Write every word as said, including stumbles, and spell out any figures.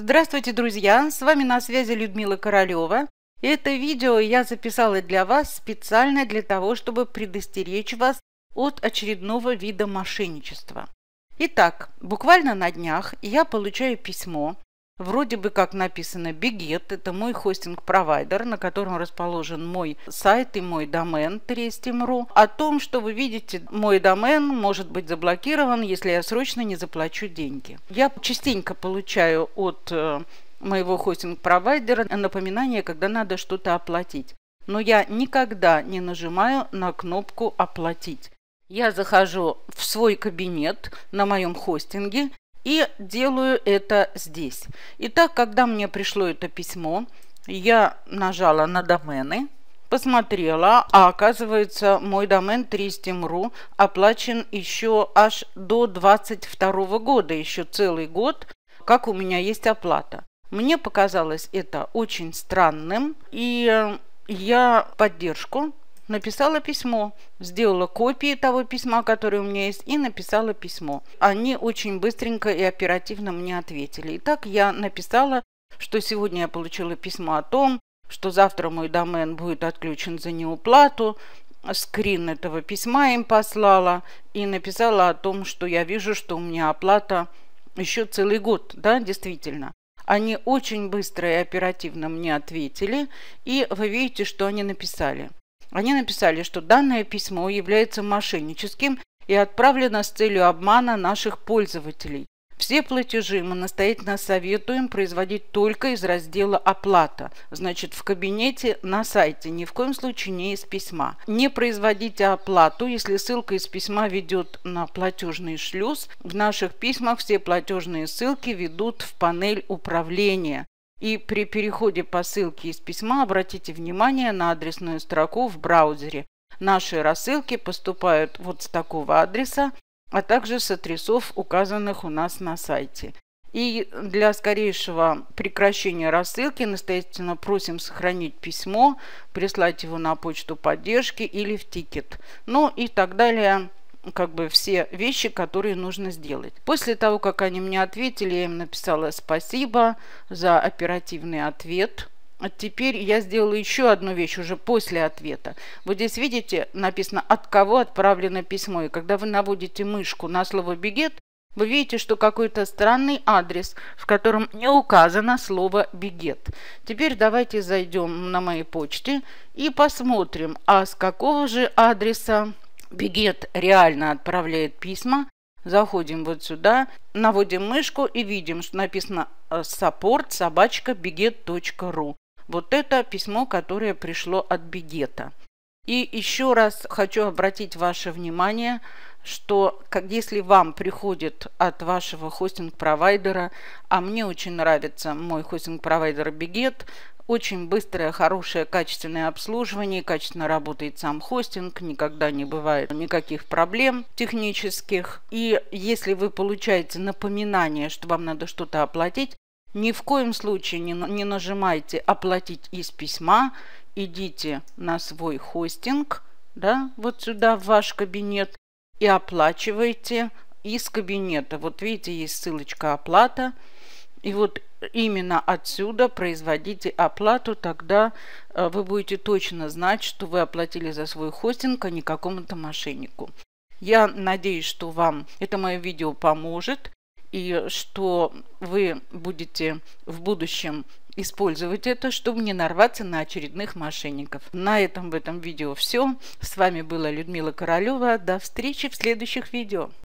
Здравствуйте, друзья! С вами на связи Людмила Королева. И это видео я записала для вас специально для того, чтобы предостеречь вас от очередного вида мошенничества. Итак, буквально на днях я получаю письмо, вроде бы как написано Бигет, это мой хостинг-провайдер, на котором расположен мой сайт и мой домен тристим точка ру, о том, что вы видите, мой домен может быть заблокирован, если я срочно не заплачу деньги. Я частенько получаю от э, моего хостинг-провайдера напоминание, когда надо что-то оплатить, но я никогда не нажимаю на кнопку «Оплатить». Я захожу в свой кабинет на моем хостинге и делаю это здесь. Итак, когда мне пришло это письмо, я нажала на домены, посмотрела, а оказывается, мой домен тристим точка ру оплачен еще аж до двадцать второго года, еще целый год, как у меня есть оплата. Мне показалось это очень странным, и я в поддержку написала письмо, сделала копии того письма, которое у меня есть, и написала письмо. Они очень быстренько и оперативно мне ответили. Итак, я написала, что сегодня я получила письмо о том, что завтра мой домен будет отключен за неуплату. Скрин этого письма им послала и написала о том, что я вижу, что у меня оплата еще целый год. Да, действительно. Они очень быстро и оперативно мне ответили, и вы видите, что они написали. Они написали, что данное письмо является мошенническим и отправлено с целью обмана наших пользователей. Все платежи мы настоятельно советуем производить только из раздела «Оплата», значит, в кабинете на сайте, ни в коем случае не из письма. Не производите оплату, если ссылка из письма ведет на платежный шлюз. В наших письмах все платежные ссылки ведут в панель управления. И при переходе по ссылке из письма обратите внимание на адресную строку в браузере. Наши рассылки поступают вот с такого адреса, а также с адресов, указанных у нас на сайте. И для скорейшего прекращения рассылки настоятельно просим сохранить письмо, прислать его на почту поддержки или в тикет. Ну и так далее. Как бы все вещи, которые нужно сделать. После того, как они мне ответили, я им написала спасибо за оперативный ответ. А теперь я сделала еще одну вещь уже после ответа. Вот здесь, видите, написано, от кого отправлено письмо. И когда вы наводите мышку на слово «Бигет», вы видите, что какой-то странный адрес, в котором не указано слово «Бигет». Теперь давайте зайдем на моей почте и посмотрим, а с какого же адреса Бигет реально отправляет письма. Заходим вот сюда, наводим мышку и видим, что написано support собачка бигет точка ру. Вот это письмо, которое пришло от Бигета. И еще раз хочу обратить ваше внимание, что как, если вам приходит от вашего хостинг-провайдера, а мне очень нравится мой хостинг-провайдер Бигет, очень быстрое, хорошее, качественное обслуживание, качественно работает сам хостинг, никогда не бывает никаких проблем технических. И если вы получаете напоминание, что вам надо что-то оплатить, ни в коем случае не, не нажимайте «Оплатить из письма», идите на свой хостинг, да, вот сюда в ваш кабинет и оплачивайте из кабинета. Вот видите, есть ссылочка «Оплата». И вот именно отсюда производите оплату, тогда вы будете точно знать, что вы оплатили за свой хостинг, а не какому-то мошеннику. Я надеюсь, что вам это мое видео поможет, и что вы будете в будущем использовать это, чтобы не нарваться на очередных мошенников. На этом в этом видео все. С вами была Людмила Королева. До встречи в следующих видео.